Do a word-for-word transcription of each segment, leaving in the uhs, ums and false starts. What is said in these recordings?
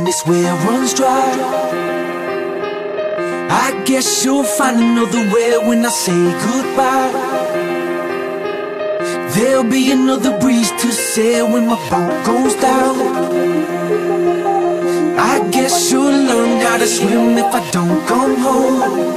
this well runs dry. I guess you'll find another well when I say goodbye. There'll be another breeze to sail when my boat goes down. I guess you'll learn how to swim if I don't come home.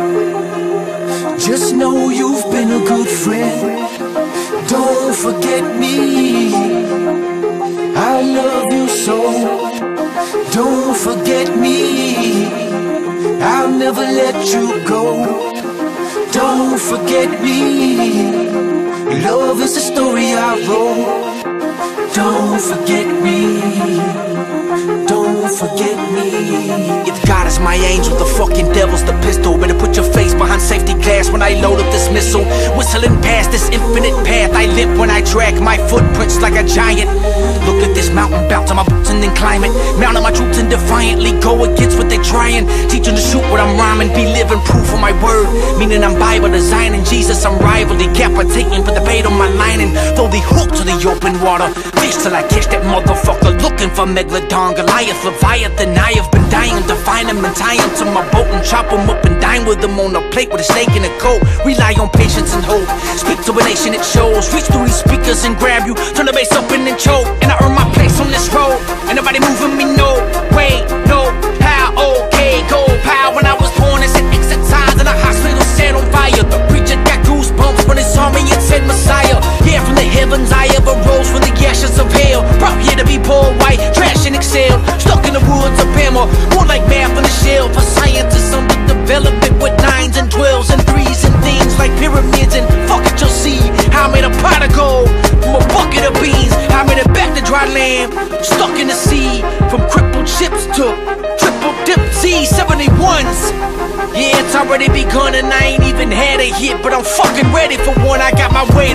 Just know you've been a good friend. Don't forget me, I love you so. Don't forget me, I'll never let you go. Don't forget me, love is a story I wrote. Don't forget me, don't forget me. If God is my angel, the fucking devil's the pistol. Better put your face behind safety glass when I load up this missile. Whistling past this infinite path, I limp when I drag my footprints like a giant. Look at this mountain, bounce on my boots and then climb it. Mount on my troops and defiantly go against what they're trying. Teaching to shoot what I'm rhyming, be living proof of my word. Meaning I'm Bible designing, Jesus I'm rivalry, capitating, put the bait on my lining. Throw the hook to the open water, fish till I catch that motherfucker. Looking for Megalodon, Goliath, Leviathan. I have been dying to find him and tie him to my boat and chop him up and dine with him on a plate with a steak and a coat. Rely on patience and hope, speak to a nation it shows. Reach through these speakers and grab you, turn the bass up and then choke. And I earn my place on this road, and nobody moving me, no way, no how. Okay, go pow. When I was born, it said exercise and a hospital set on fire. The preacher got goosebumps when he saw me and said Messiah. Yeah, from the heavens I ever rose from the ashes of hell. Brought here to be poor, white, trash and excel. Stuck in the woods of Bama, more like math on the shelf. For scientists under development with nines and twelves and threes and things like pyramids. And fuck it, you'll see how I made a pot of gold from a bucket of beans. How I made it back to dry land, stuck in the sea. From crippled ships to triple dip Z seventy-ones. Yeah, it's already begun and I ain't even had a hit, but I'm fucking ready for one. I got my weight